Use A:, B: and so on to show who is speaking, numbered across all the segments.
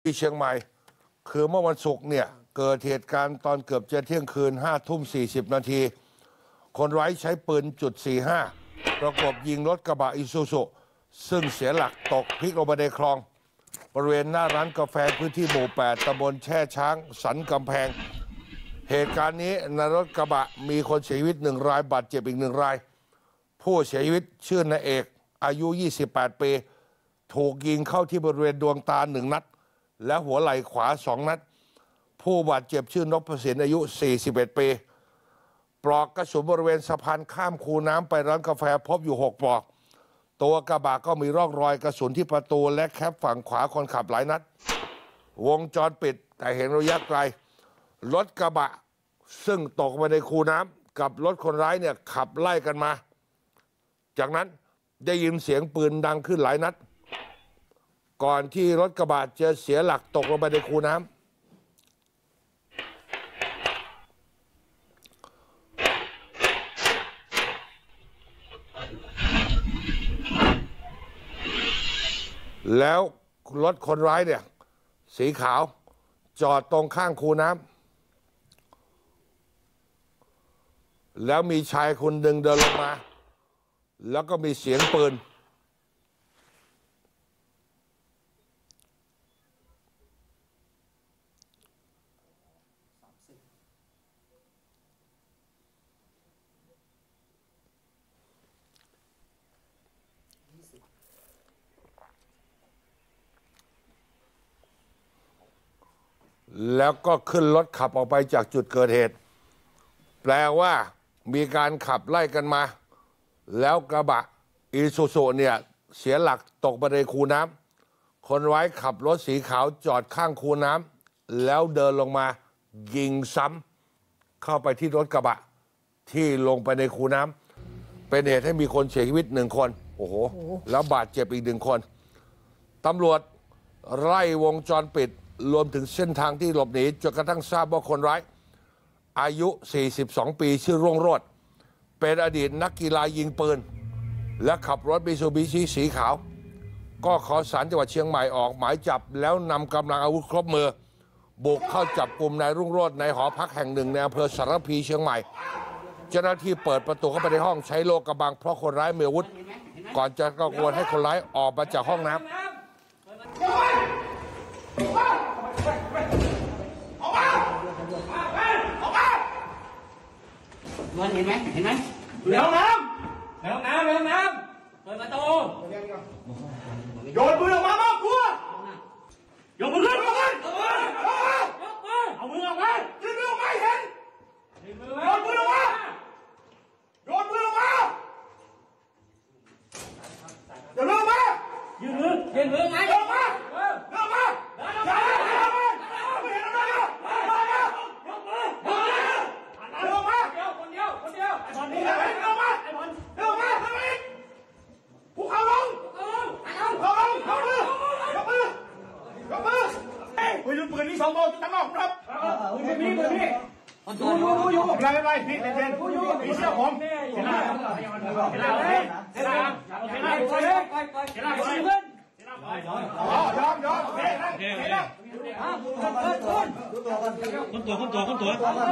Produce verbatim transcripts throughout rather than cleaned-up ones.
A: ที่เชียงใหม่คือเมื่อวันศุกร์เนี่ยเกิดเหตุการณ์ตอนเกือบจะเที่ยงคืนห้าทุ่มสี่สิบนาทีคนร้ายใช้ปืนจุดสี่ห้าประกบยิงรถกระบะอิซูซุซึ่งเสียหลักตกพลิกลงไปในคลองบริเวณหน้าร้านกาแฟพื้นที่หมู่แปดตำบลแช่ช้างสันกำแพงเหตุการณ์นี้ในรถกระบะมีคนเสียชีวิตหนึ่งรายบาดเจ็บอีกหนึ่งรายผู้เสียชีวิตชื่อนายเอกอายุยี่สิบแปดปีถูกยิงเข้าที่บริเวณดวงตาหนึ่งนัดและหัวไหล่ขวาสองนัดผู้บาดเจ็บชื่อนพสินอายุสี่สิบเอ็ดปีปลอกกระสุนบริเวณสะพานข้ามคูน้ำไปร้านกาแฟพบอยู่หกปลอกตัวกระบะก็มีร่องรอยกระสุนที่ประตูและแคปฝั่งขวาคนขับหลายนัดวงจรปิดแต่เห็นระยะไกลรถกระบะซึ่งตกไปในคูน้ำกับรถคนร้ายเนี่ยขับไล่กันมาจากนั้นได้ยินเสียงปืนดังขึ้นหลายนัดก่อนที่รถกระบะจะเสียหลักตกลงไปในคูน้ำแล้วรถคนร้ายเนี่ยสีขาวจอดตรงข้างคูน้ำแล้วมีชายคนหนึ่งเดินลงมาแล้วก็มีเสียงปืนแล้วก็ขึ้นรถขับออกไปจากจุดเกิดเหตุแปลว่ามีการขับไล่กันมาแล้วกระบะอีซูซุเนี่ยเสียหลักตกไปในคูน้ำคนร้ายขับรถสีขาวจอดข้างคูน้ำแล้วเดินลงมายิงซ้ำเข้าไปที่รถกระบะที่ลงไปในคูน้ำเป็นเหตุให้มีคนเสียชีวิตหนึ่งคนโอ้โหแล้วบาดเจ็บอีกหนึ่งคนตำรวจไล่วงจรปิดรวมถึงเส้นทางที่หลบหนีจนกระทั่งทราบว่าคนร้ายอายุสี่สิบสองปีชื่อรุ่งโรจน์เป็นอดีตนักกีฬายิงปืนและขับรถมิตซูบิชิสีขาวก็ขอศาลจังหวัดเชียงใหม่ออกหมายจับแล้วนำกำลังอาวุธครบมือบุกเข้าจับกลุ่มนายรุ่งโรจน์ในหอพักแห่งหนึ่งในอำเภอสารพีเชียงใหม่เจ้าหน้าที่เปิดประตูเข้าไปในห้องใช้โลกระบังเพราะคนร้ายมีอาวุธก่อนจะตะโกนให้คนร้ายออกมาจากห้องน้ำ
B: มันเห็นไหมเห็นไหม
C: ในห้องน้ำในห้องน้ำในห้องน้ำเปิดประตูโยนปืนออกมามอบตัวโยนปืนออกมาเอามือออกมายืนมือออกมาเห็นโยนปืนออกมาโยนปืนออกมาเดี๋ยวเริ่มมายืนมือยืนมือไงเริ่มมาเริ่มมาอย่าอย่าอย่าไม่เห็นอะไรอ่ะยกมือยกมือเริ่มมาเดียวคนเดียวคนเดียวไอ้บอลนี่ไอ้บอลมาไอ้บอลเริ่มมาเริ่มอีกภูเขาลงภูเขาลงยกมือยกมือยกมือเฮ้ยปืนปืนนี่สองโมงตั้งนอกครับปืนนี่ปืนนี่ยูยูยูยูอะไรอะไรพี่เต้นยูยูพี่เชื่อผมเห็นแล้วเห็นแล้วเห็นแล้วเห็นแล้วเห็นแล้วเห็นแล้วเห็นแล้วเพื่อนอ๋อยอมยอมโอเคเห็นแล้วคนตัวคนตัวคนตัวคน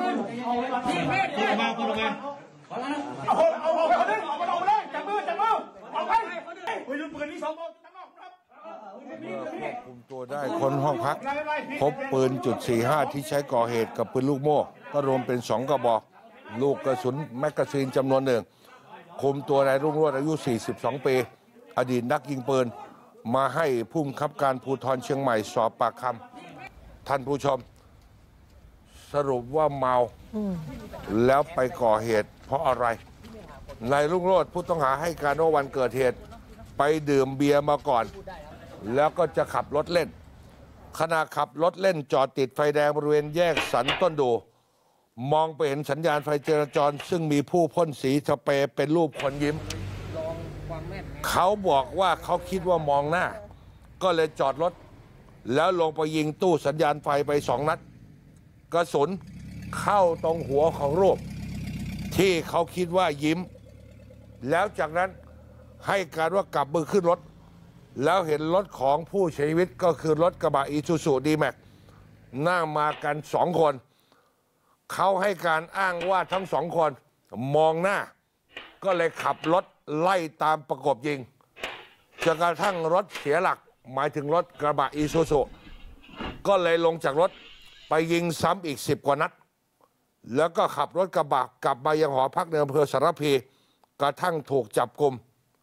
C: มาคนมาเอาเอาเอาไปคนนึงเอาไปเอาไปเลยจับมือจับมือเอาไปปืนปืนนี่สองโมงตั้งนอกครับ
A: คุมตัวได้คนห้องพักพบปืนจุดสี่ห้าที่ใช้ก่อเหตุกับปืนลูกโม่ก็รวมเป็นสองกระบอกลูกกระสุนแมกกาซีนจำนวนหนึ่งคุมตัวนายรุ่งโรจน์อายุสี่สิบสองปีอดีตนักยิงปืนมาให้ผู้บังคับการภูธรเชียงใหม่สอบปากคำท่านผู้ชมสรุปว่าเมาแล้วไปก่อเหตุเพราะอะไรนายรุ่งโรจน์ผู้ต้องหาให้การว่าวันเกิดเหตุไปดื่มเบียร์มาก่อนแล้วก็จะขับรถเล่นขณะขับรถเล่นจอดติดไฟแดงบริเวณแยกสันต้นดูมองไปเห็นสัญญาณไฟจราจรซึ่งมีผู้พ่นสีสเปรย์เป็นรูปคนยิ้มเขาบอกว่าเขาคิดว่ามองหน้าก็เลยจอดรถแล้วลงไปยิงตู้สัญญาณไฟไปสองนัดกระสุนเข้าตรงหัวของรูปที่เขาคิดว่ายิ้มแล้วจากนั้น ให้การว่ากลับมือขึ้นรถแล้วเห็นรถของผู้เสียชีวิตก็คือรถกระบะอีซูซูดีแม็กนั่งมากันสองคน เขาให้การอ้างว่าทั้งสองคนมองหน้า ก็เลยขับรถไล่ตามประกบยิงจนกระทั่งรถเสียหลัก หมายถึงรถกระบะอีซูซูก็เลยลงจากรถไปยิงซ้ำอีกสิบกว่านัด แล้วก็ขับรถกระบะกลับมายังหอพักในอำเภอสารพีกระทั่งถูกจับกุม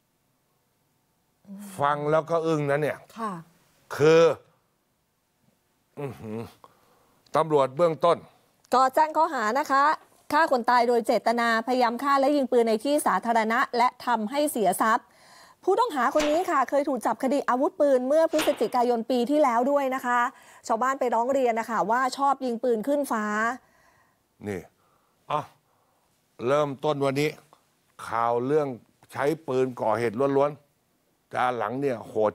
A: ฟังแล้วก็อึ้งนะเนี่ย
D: ค่ะ
A: คืออื้อหือตำรวจเบื้องต้น
D: ก็แจ้งข้อหานะคะฆ่าคนตายโดยเจตนาพยายามฆ่าและยิงปืนในที่สาธารณะและทำให้เสียทรัพย์ ผู้ต้องหาคนนี้ค่ะเคยถูกจับคดีอาวุธปืนเมื่อพฤศจิกายนปีที่แล้วด้วยนะคะ ชาวบ้านไปร้องเรียนนะคะว่าชอบยิงปืนขึ้นฟ้า
A: นี่อ่ะเริ่มต้นวันนี้ ข่าวเรื่องใช้ปืนก่อเหตุล้วนๆแต่หลังเนี่ยโหด